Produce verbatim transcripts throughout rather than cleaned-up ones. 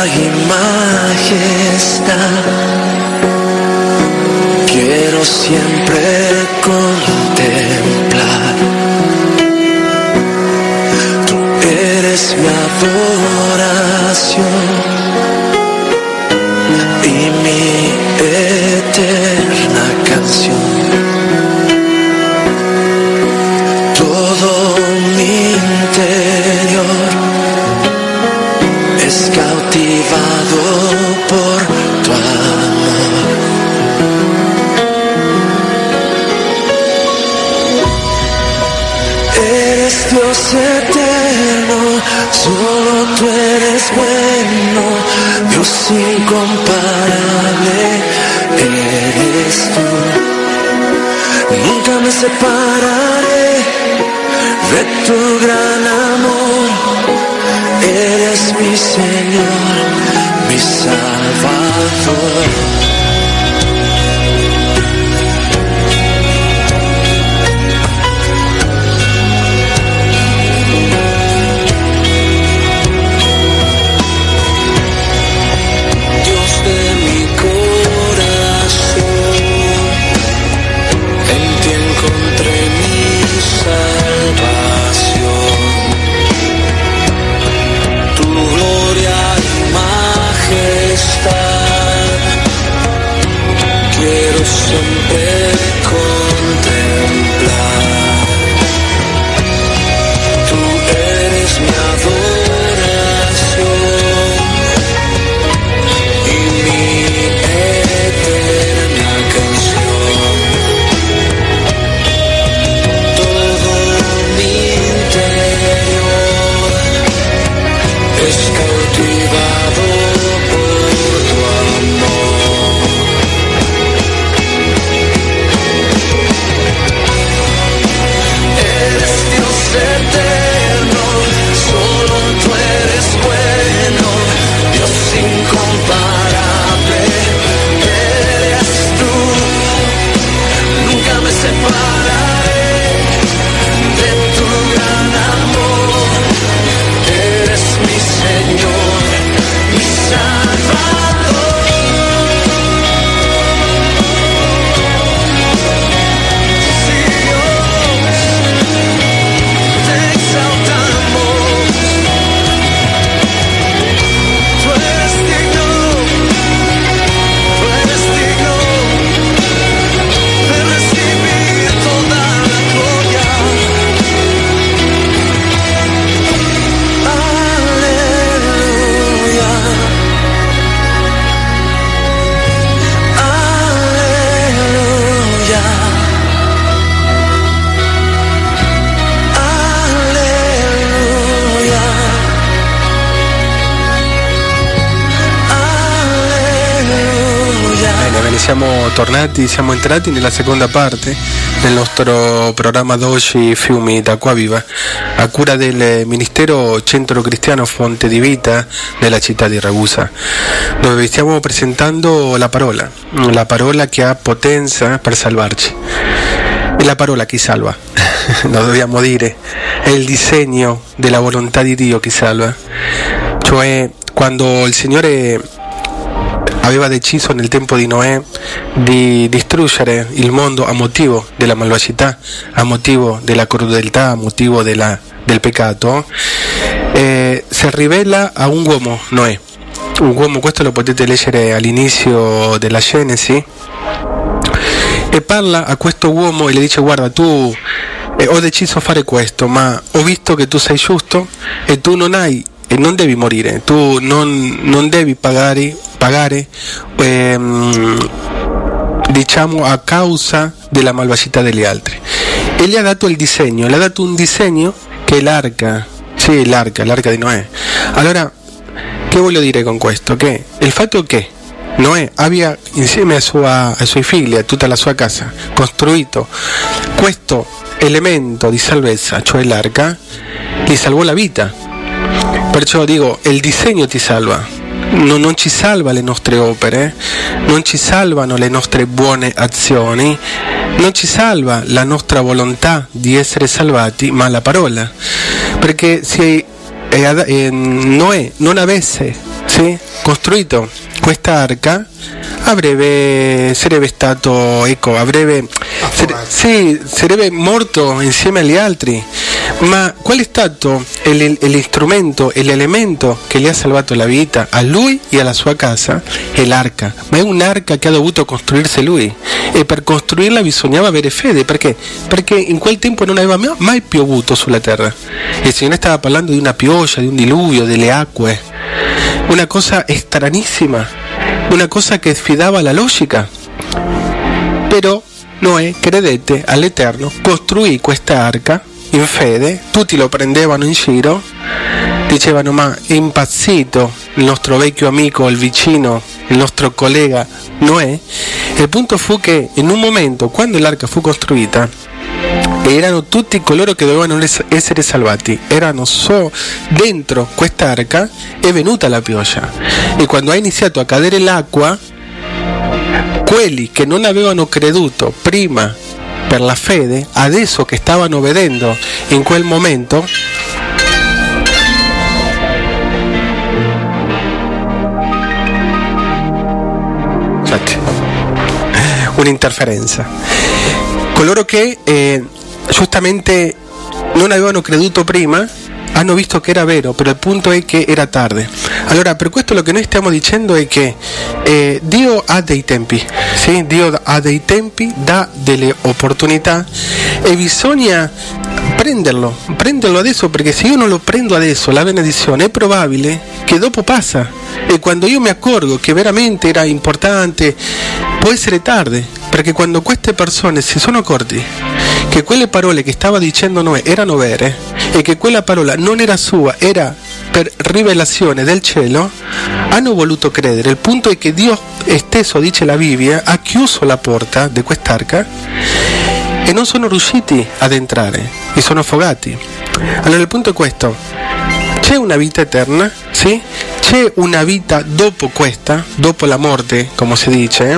y majestad. Quiero siempre contemplar. Tú eres mi adoración y mi eterna canción. Todo mi interior es cautivado por tu amor. Eres Dios eterno, solo tú eres bueno, Dios incomparable eres tú. Nunca me separaré de tu gran amor. Eres mi Señor, mi Salvador. Siempre contemplar. Tú eres mi adoración y mi eterna canción. Todo mi interior es cautivado por tu amor. Eterno, solo tú eres bueno, Dios incomparable eres tú. Nunca me separaré de tu gran amor. Eres mi Señor, mi Salvador. Siamo tornati, siamo entrati nella seconda parte del nostro programma d'oggi Fiumi d'acqua viva a cura del Ministero Centro Cristiano Fonte di Vita della città di Ragusa, dove vi stiamo presentando la parola, la parola che ha potenza per salvarci. È la parola che salva, lo dobbiamo dire, è il disegno della volontà di Dio che salva, cioè quando il Signore aveva deciso nel tempo di Noè di distruggere il mondo a motivo della malvagità, a motivo della crudeltà, a motivo della, del peccato, eh, si rivela a un uomo, Noè. Un uomo, questo lo potete leggere all'inizio della Genesi, e parla a questo uomo e le dice: guarda, tu eh, ho deciso fare questo, ma ho visto che tu sei giusto e tu non hai e non devi morire, tu non, non devi pagare, pagare ehm, diciamo a causa della malvagità degli altri. E gli ha dato il disegno, le ha dato un disegno che è l'arca, sì, l'arca, l'arca di Noè. Allora, che voglio dire con questo? Che il fatto che Noè abbia insieme a sua, ai suoi figli, a tutta la sua casa, costruito questo elemento di salvezza, cioè l'arca, gli salvò la vita. Perciò dico, il disegno ti salva, non, non ci salva le nostre opere, non ci salvano le nostre buone azioni, non ci salva la nostra volontà di essere salvati, ma la parola. Perché se eh, eh, Noè non avesse sì, costruito questa arca avrebbe, sarebbe stato, ecco, avrebbe, sare, sì, sarebbe morto insieme agli altri. Ma qual è stato l'istrumento e l'elemento che gli ha salvato la vita a lui e alla sua casa? È l'arca, ma è un'arca che ha dovuto costruirsi lui, e per costruirla bisognava avere fede. Perché? Perché in quel tempo non aveva mai piovuto sulla terra. Il Signore stava parlando di una pioggia, di un diluvio, delle acque, una cosa stranissima, una cosa che sfidava la logica. Però Noè credette all'Eterno, costruì questa arca in fede, tutti lo prendevano in giro, dicevano: ma è impazzito il nostro vecchio amico, il vicino, il nostro collega Noè. Il punto fu che in un momento, quando l'arca fu costruita, erano tutti coloro che dovevano essere salvati, erano solo dentro quest'arca, è venuta la pioggia, e quando ha iniziato a cadere l'acqua, quelli che non avevano creduto prima per la fede, adesso che stavano vedendo in quel momento, un'interferenza, coloro che eh, giustamente non avevano creduto prima hanno visto che era vero, però il punto è che era tardi. Allora, per questo lo che noi stiamo dicendo è che eh, Dio ha dei tempi, sì? Dio ha dei tempi, dà delle opportunità, e bisogna prenderlo, prenderlo adesso, perché se io non lo prendo adesso, la benedizione, è probabile che dopo passa, e quando io mi accorgo che veramente era importante, può essere tardi, perché quando queste persone si sono accorti che quelle parole che stava dicendo Noè erano vere, e che quella parola non era sua, era per rivelazione del cielo, hanno voluto credere. Il punto è che Dio stesso, dice la Bibbia, ha chiuso la porta di quest'arca e non sono riusciti ad entrare, e sono affogati. Allora il punto è questo: c'è una vita eterna, sì? C'è una vita dopo questa, dopo la morte, come si dice,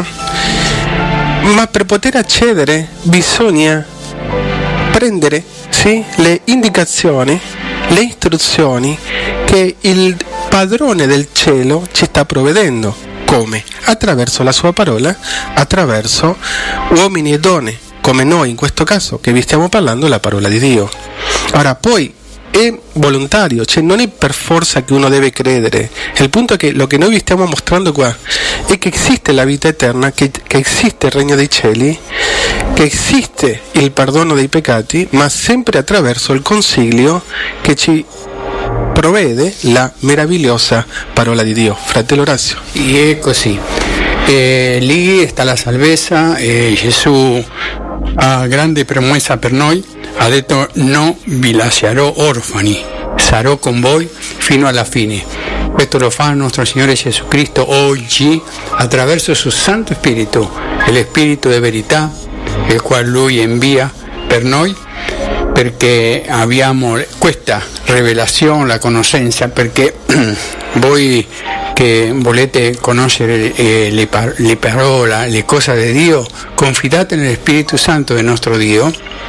ma per poter accedere bisogna prendere, sì, le indicazioni, le istruzioni che il padrone del cielo ci sta provvedendo. Come? Attraverso la sua parola, attraverso uomini e donne come noi in questo caso, che vi stiamo parlando la parola di Dio. Ora, poi è volontario, cioè non è per forza che uno deve credere. Il punto è che lo che noi vi stiamo mostrando qua è che esiste la vita eterna, che, che esiste il regno dei cieli, che esiste il perdono dei peccati, ma sempre attraverso il consiglio che ci provvede la meravigliosa parola di Dio. Fratello Orazio. E è così. Eh, lì sta la salvezza, e Gesù ha grande promessa per noi, ha detto: non vi lascerò orfani, sarò con voi fino alla fine. Questo lo fa il nostro Signore Gesù Cristo oggi attraverso il suo Santo Spirito, lo Spirito di verità, il quale Lui invia per noi, perché abbiamo questa rivelazione, la conoscenza, perché voi che volete conoscere eh, le, par- le parole, le cose di Dio, confidate nello Spirito Santo del nostro Dio,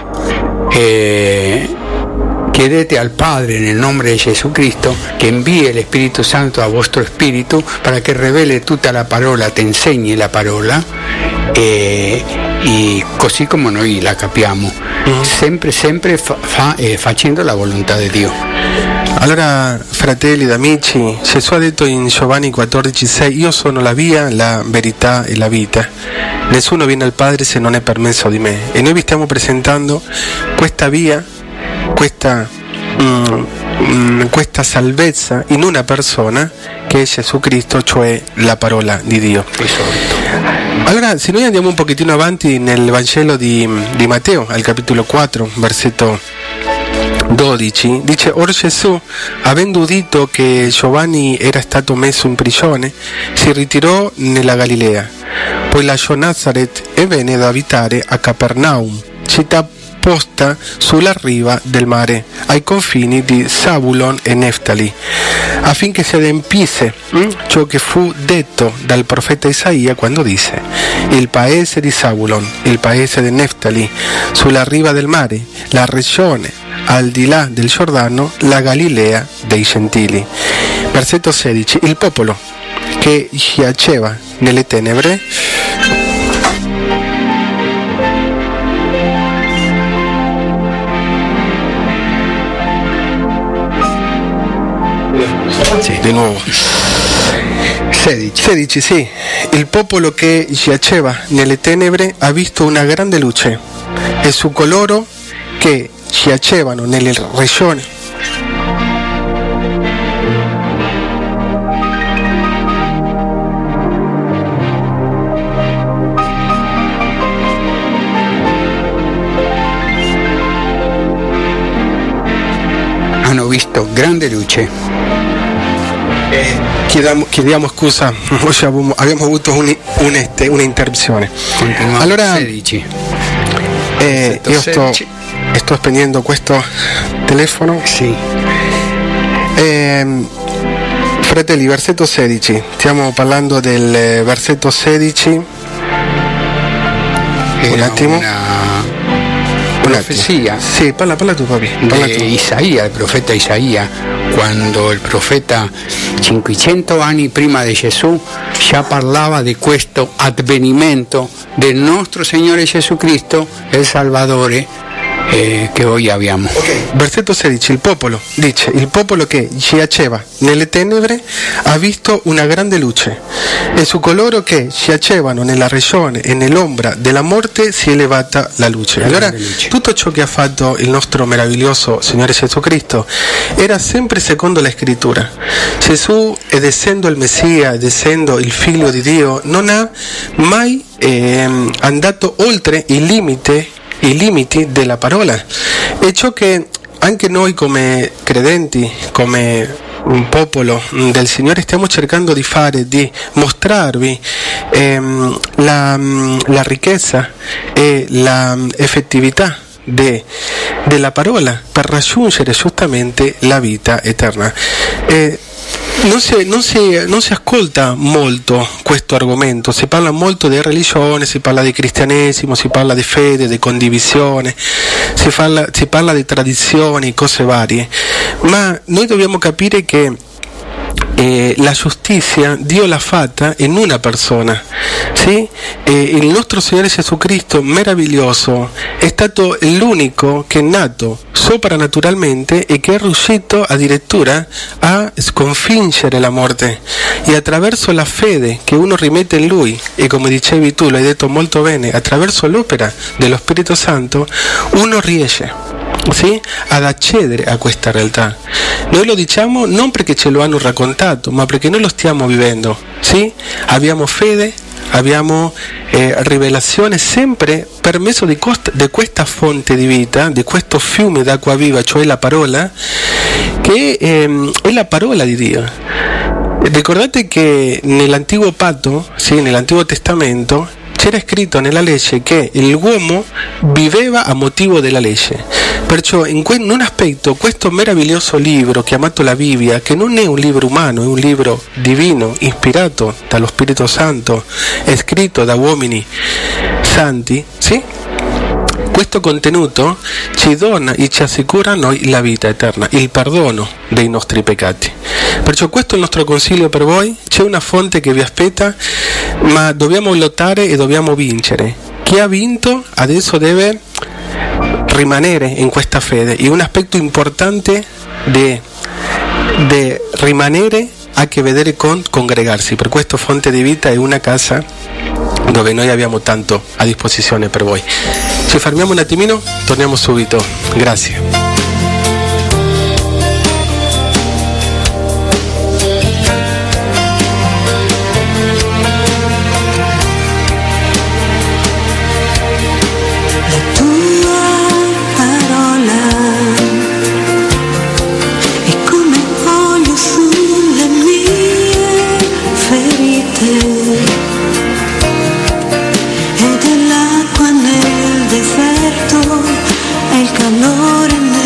e chiedete al Padre nel nome di Gesù Cristo che invii lo Spirito Santo a vostro spirito para che riveli tutta la parola, ti insegni la parola, e, e così come noi la capiamo, mm. sempre sempre fa, fa, eh, facendo la volontà di Dio. Allora, fratelli ed amici, Gesù ha detto in Giovanni quattordici sei: io sono la via, la verità e la vita, nessuno viene al Padre se non è per mezzo di me. E noi vi stiamo presentando questa via, questa, mm, questa salvezza in una persona che è Gesù Cristo, cioè la parola di Dio. Allora, se noi andiamo un pochettino avanti nel Vangelo di, di Matteo, al capitolo quattro, versetto dodici, dice: or Gesù, avendo udito che Giovanni era stato messo in prigione, si ritirò nella Galilea, poi lasciò Nazareth e venne ad abitare a Capernaum, città posta sulla riva del mare, ai confini di Zabulon e Neftali, affinché si adempisse hm, ciò che fu detto dal profeta Isaia quando disse: il paese di Zabulon, il paese di Neftali, sulla riva del mare, la regione al di là del Giordano, la Galilea dei Gentili. versetto sedici, il popolo che giaceva nelle tenebre sì, di nuovo sedici. sedici, sì, il popolo che giaceva nelle tenebre ha visto una grande luce e su coloro che giacevano nelle regioni hanno visto grande luce. Chiediamo, chiediamo scusa, oggi abbiamo, abbiamo avuto un, un este, un'interruzione. Continuiamo. Allora, sedici. eh, io sto, sto spegnendo questo telefono. Sì. Eh, fratelli, versetto sedici, stiamo parlando del versetto sedici. Era un attimo. Una Un profecía attimo. Sì, parla, parla tu, papi. Parla de tu. Isaías, el profeta Isaías, cuando el profeta cinquecento anni prima di Gesù già parlava di questo avvenimento del nostro Signore Gesù Cristo, il Salvatore, eh, che oggi abbiamo. Okay. Versetto sedici, il popolo, dice, il popolo che giaceva nelle tenebre ha visto una grande luce e su coloro che giacevano nella regione e nell'ombra della morte si è elevata la luce. Allora, luce. tutto ciò che ha fatto il nostro meraviglioso Signore Gesù Cristo era sempre secondo la scrittura. Gesù, ed essendo il Messia, ed essendo il figlio di Dio, non ha mai eh, andato oltre il limite i limiti della parola, e ciò che anche noi come credenti, come un popolo del Signore stiamo cercando di fare, di mostrarvi ehm, la, la ricchezza e la effettività de, della parola per raggiungere giustamente la vita eterna. E Non si, non, si, non si ascolta molto questo argomento, si parla molto di religione, si parla di cristianesimo, si parla di fede, di condivisione, si parla, si parla di tradizioni, cose varie, ma noi dobbiamo capire che eh, la giustizia Dio l'ha fatta in una persona, sì? E il nostro Signore Gesù Cristo meraviglioso è stato l'unico che è nato soprannaturalmente e che è riuscito addirittura a sconfiggere la morte, e attraverso la fede che uno rimette in Lui, e come dicevi tu, l'hai detto molto bene, attraverso l'opera dello Spirito Santo uno riesce, sì, ad accedere a questa realtà. Noi lo diciamo non perché ce lo hanno raccontato, ma perché noi lo stiamo vivendo, sì? Abbiamo fede, abbiamo eh, rivelazione sempre per mezzo di, cost- di questa fonte di vita, di questo fiume d'acqua viva, cioè la parola, che eh, è la parola di Dio. Ricordate che nell'antico patto, sì, nell'antico testamento, c'era scritto nella legge che l'uomo viveva a motivo della legge. Perciò in, que- in un aspetto questo meraviglioso libro chiamato la Bibbia, che non è un libro umano, è un libro divino, ispirato dallo Spirito Santo, è scritto da uomini santi, sì? Questo contenuto ci dona e ci assicura a noi la vita eterna, il perdono dei nostri peccati. Perciò questo è il nostro consiglio per voi. C'è una fonte che vi aspetta, ma dobbiamo lottare e dobbiamo vincere. Chi ha vinto adesso deve rimanere in questa fede, e un aspetto importante di rimanere ha a che vedere con congregarsi. Per questo Fonte di Vita è una casa dove noi abbiamo tanto a disposizione per voi. Ci fermiamo un attimino, torniamo subito. Grazie. Ed è l'acqua nel deserto, è il calore nel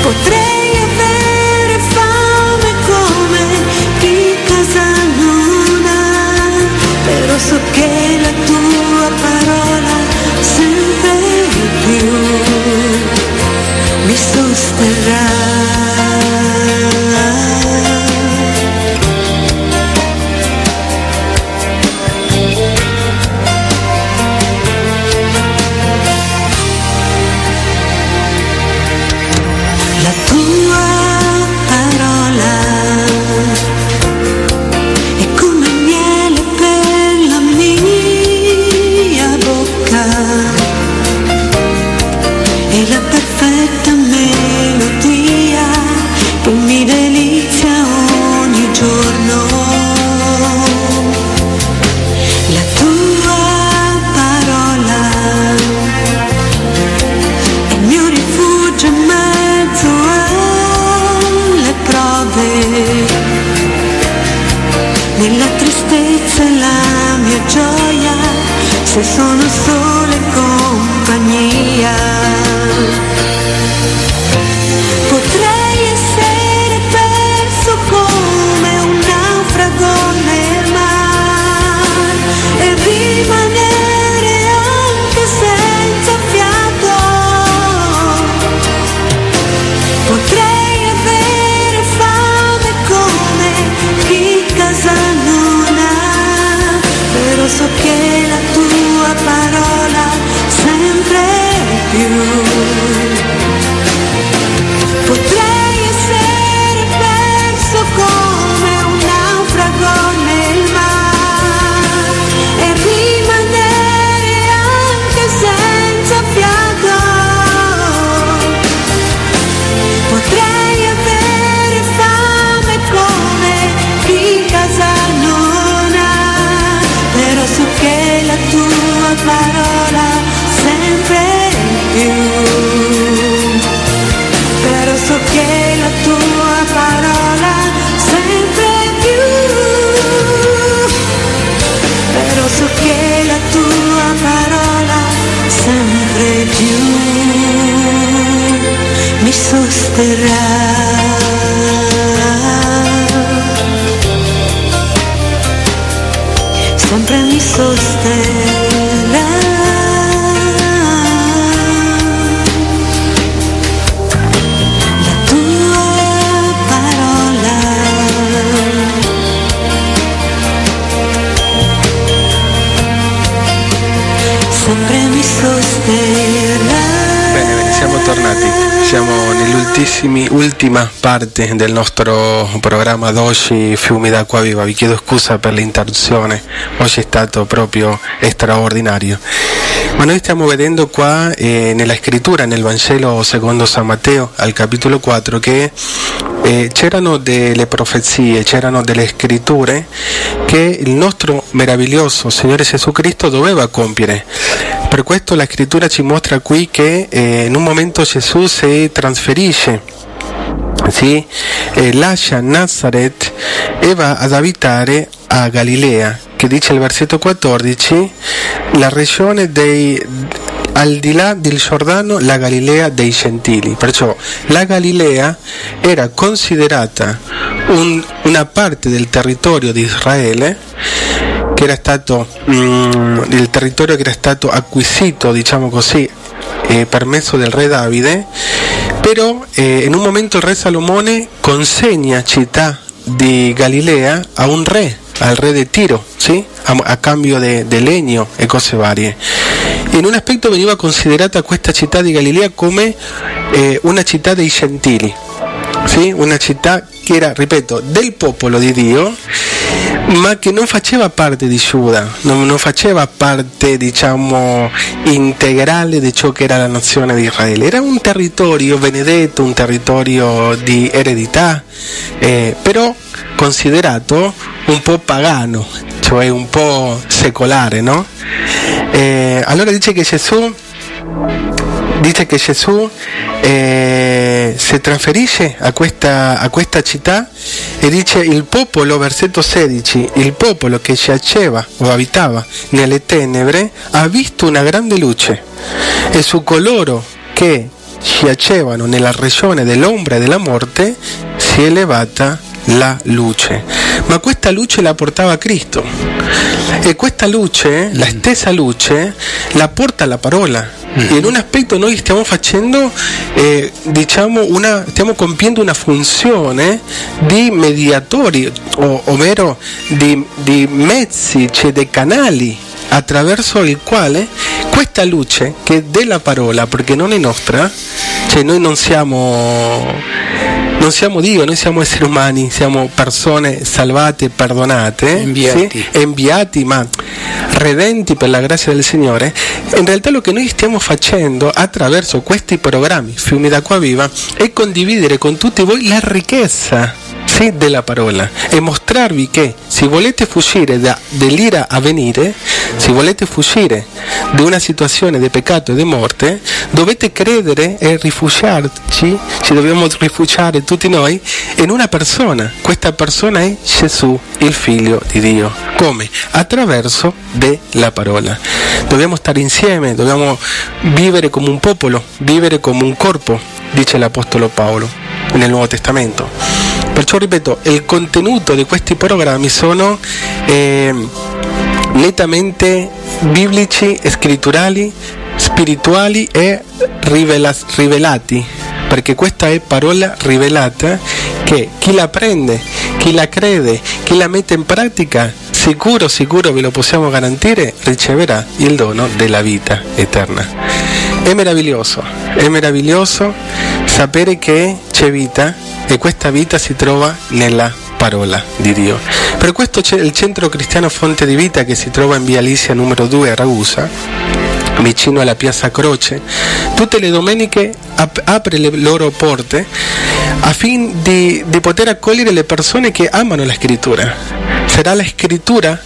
Potrei avere fame come chi casa non ha, però so che la tua parola sempre più mi sosterrà. Nella tristezza la mia gioia, se sono sole compagnia. Potrei essere perso come un naufrago nel mare e rimanere anche senza fiato. Potrei avere fame come chi casa non ha, però so che la tua parola sempre più. Potrei essere perso come un naufrago nel mare e rimanere anche senza fiato. Potrei avere fame come chi casa non ha, però so che la tua parola sempre più. Però so che la tua parola sempre più. Però so che la tua parola sempre più mi sosterrà. Sempre mi sosterrà. La tua parola sempre mi sosterrà. Bene, bene, siamo tornati. Siamo nell'ultima parte del nostro programma d'oggi, Fiumi d'acqua viva. Vi chiedo scusa per l'interruzione, oggi è stato proprio straordinario. Ma noi stiamo vedendo qua eh, nella scrittura, nel Vangelo secondo San Matteo, al capitolo quattro, che eh, c'erano delle profezie, c'erano delle scritture che il nostro meraviglioso Signore Gesù Cristo doveva compiere. Per questo la scrittura ci mostra qui che eh, in un momento Gesù si trasferisce, sì? eh, lascia Nazareth e va ad abitare a Galilea, che dice il versetto quattordici, la regione dei, al di là del Giordano, la Galilea dei Gentili. Perciò la Galilea era considerata un, una parte del territorio di Israele, che era stato mm, il territorio che era stato acquisito, diciamo così, eh, per mezzo del re Davide, però eh, in un momento il re Salomone consegna città di Galilea a un re, al re di Tiro, ¿sí? a, a cambio di legno e cose varie. In un aspetto veniva considerata questa città di Galilea come eh, una città dei Gentili, ¿sí? Una città che era, ripeto, del popolo di Dio, ma che non faceva parte di Giuda, non, non faceva parte, diciamo, integrale di ciò che era la nazione di Israele. Era un territorio benedetto, un territorio di eredità, eh, però considerato un po' pagano, cioè un po' secolare, no? Eh, allora dice che Gesù dice che Gesù eh, si trasferisce a questa, a questa città e dice il popolo, versetto sedici, il popolo che giaceva o abitava nelle tenebre ha visto una grande luce e su coloro che giacevano nella regione dell'ombra e della morte, si è elevata la luce. Ma questa luce la portava Cristo, e questa luce, la stessa luce, la porta la parola. E in un aspetto noi stiamo facendo, eh, diciamo, una, stiamo compiendo una funzione di mediatori, o, ovvero di, di mezzi, cioè dei canali attraverso il quale questa luce, che è della parola, perché non è nostra, cioè noi non siamo non siamo Dio, noi siamo esseri umani, siamo persone salvate, perdonate, inviati, sì? inviati ma redenti per la grazia del Signore. In realtà lo che noi stiamo facendo attraverso questi programmi Fiumi d'acqua viva è condividere con tutti voi la ricchezza, sì, della parola, e mostrarvi che se volete fuggire da, dall'ira a venire, se volete fuggire da una situazione di peccato e di morte, dovete credere e rifugiarci, ci dobbiamo rifugiare tutti noi in una persona. Questa persona è Gesù, il Figlio di Dio. Come? Attraverso della parola. Dobbiamo stare insieme, dobbiamo vivere come un popolo, vivere come un corpo, dice l'Apostolo Paolo nel Nuovo Testamento. Perciò ripeto, il contenuto di questi programmi sono eh, nettamente biblici, scritturali, spirituali e rivela- rivelati, perché questa è parola rivelata che chi la prende, chi la crede, chi la mette in pratica, sicuro, sicuro ve lo possiamo garantire, riceverà il dono della vita eterna. È meraviglioso, è meraviglioso sapere che c'è vita, e questa vita si trova nella parola di Dio. Per questo c'è il Centro Cristiano Fonte di Vita, che si trova in via Lisia numero due a Ragusa, vicino alla Piazza Croce. Tutte le domeniche ap- apre le loro porte affinché di, di poter accogliere le persone che amano la scrittura. Sarà la scrittura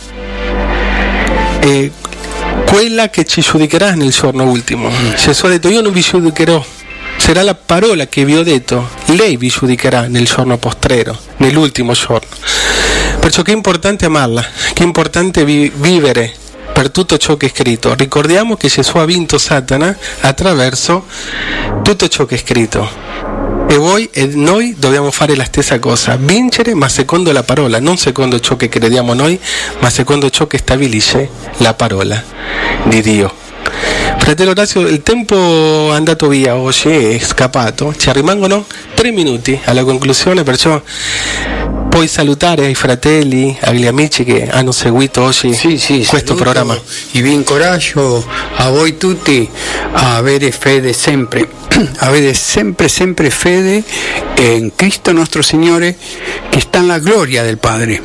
eh, quella che ci giudicherà nel giorno ultimo. Gesù ha detto: io non vi giudicherò, sarà la parola che vi ho detto, lei vi giudicherà nel giorno postrero, nell'ultimo giorno. Perciò che è importante amarla, che è importante vi- vivere per tutto ciò che è scritto. Ricordiamo che Gesù ha vinto Satana attraverso tutto ciò che è scritto. E voi e noi dobbiamo fare la stessa cosa, vincere, ma secondo la parola, non secondo ciò che crediamo noi, ma secondo ciò che stabilisce la parola di Dio. Fratello Orazio, il tempo è andato via oggi, è scappato, ci rimangono tre minuti alla conclusione, perciò puoi salutare ai fratelli, agli amici che hanno seguito oggi sì, sì, questo programma. E vi incoraggio a voi tutti a avere fede sempre, avere sempre, sempre fede in Cristo nostro Signore, che sta nella gloria del Padre.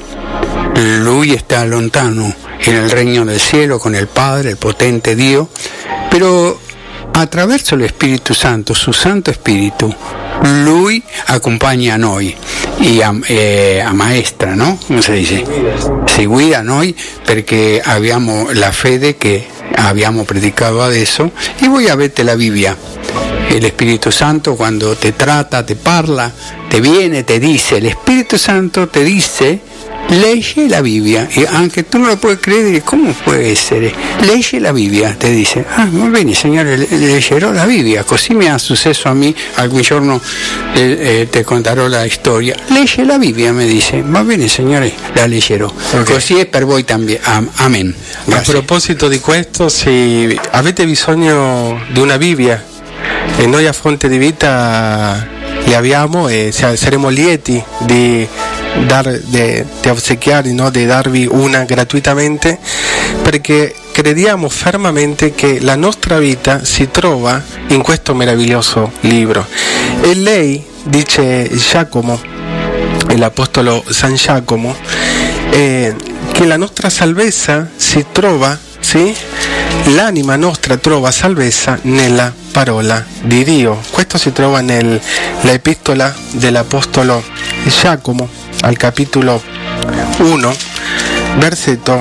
Lui sta lontano nel regno del cielo con il Padre, il potente Dio, però attraverso lo Spirito Santo, su Santo Spirito, Lui accompagna a noi e a, e a maestra, no? Come si dice? Si guida a noi, perché abbiamo la fede che abbiamo predicato adesso, e voi avete la Bibbia. E lo Spirito Santo quando te tratta, te parla, te viene, te dice, lo Spirito Santo te dice: legge la Bibbia. E anche tu non lo puoi credere, come può essere? Legge la Bibbia, ti dice: ah, va bene Signore, leggerò la Bibbia. Così mi è successo a me, alcun giorno eh, eh, ti conterò la storia. Legge la Bibbia, mi dice: va bene Signore, la leggerò. Okay. Così è per voi también. Amen. Grazie. A proposito di questo, se avete bisogno di una Bibbia, e noi a Fonte di Vita le abbiamo, e saremo lieti di Dar, de, di ossequiarvi, no? Di darvi una gratuitamente, perché crediamo fermamente che la nostra vita si trova in questo meraviglioso libro. E lei, dice Giacomo, l'Apostolo San Giacomo, eh, che la nostra salvezza si trova, sì? L'anima nostra trova salvezza nella parola di Dio. Questo si trova nell'epistola dell'Apostolo Giacomo, al capitolo uno, versetto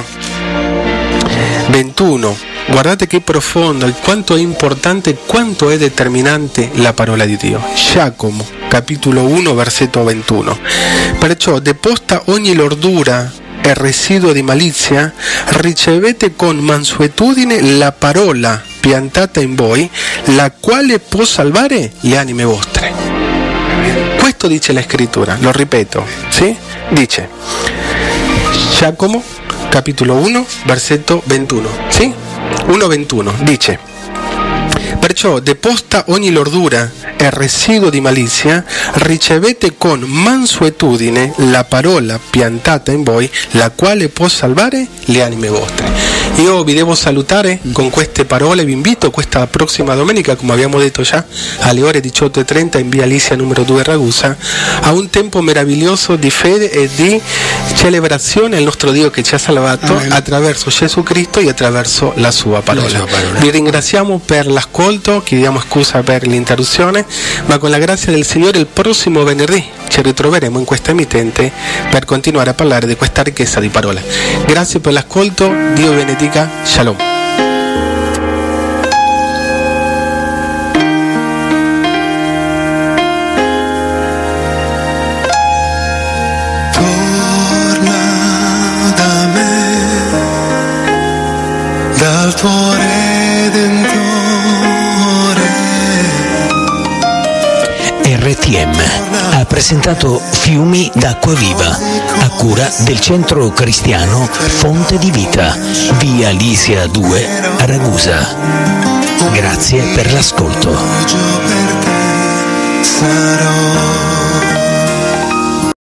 ventuno. Guardate che profondo, quanto è importante, quanto è determinante la parola di Dio. Giacomo, capitolo uno, versetto ventuno. Perciò deposta ogni lordura e residuo di malizia, ricevete con mansuetudine la parola piantata in voi, la quale può salvare le anime vostre. Questo dice la scrittura, lo ripeto, sì? Dice Giacomo capitolo uno versetto ventuno, sì? uno ventuno dice: perciò, deposta ogni lordura e residuo di malizia, ricevete con mansuetudine la parola piantata in voi, la quale può salvare le anime vostre. Io vi devo salutare con queste parole, vi invito questa prossima domenica, come abbiamo detto già, alle ore diciotto e trenta in via Alicia numero due Ragusa, a un tempo meraviglioso di fede e di celebrazione al nostro Dio che ci ha salvato Amen. Attraverso Gesù Cristo e attraverso la sua parola. La sua parola. Vi ringraziamo per l'ascolto, chiediamo scusa per l'interruzione, ma con la grazia del Signore il prossimo venerdì ci ritroveremo in questa emittente per continuare a parlare di questa ricchezza di parola. Grazie per l'ascolto, Dio benedica, Shalom. Torna da me, dal tuo Redentore. R T M ha presentato Fiumi d'acqua viva a cura del centro cristiano Fonte di Vita, via Lisia due a Ragusa. Grazie per l'ascolto. Sarò